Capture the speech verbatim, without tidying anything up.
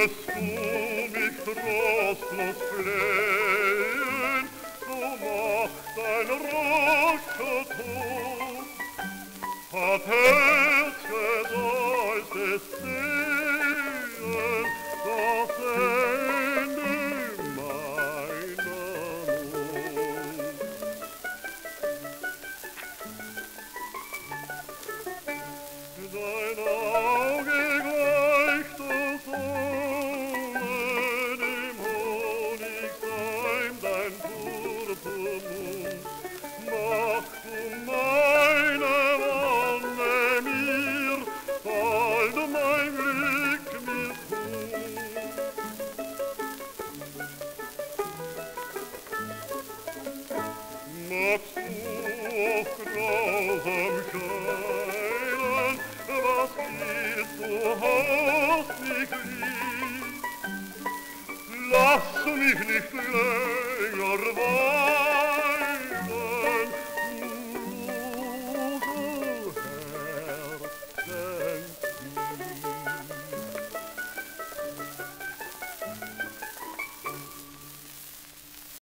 Würdest du mich trostlos flehen, so macht ein rascher Tod. Hat Herzke, sollst es sehen, das Ende meiner Not. Dein Auge gleicht der Sonne, dem Honigseim dein Purpurmund. Mach du meine Wonne mir, bald mein Glück mir kund. Magst du auch grausam scheinen, was geht, du hast mich lieb. Lass mich nicht länger warten,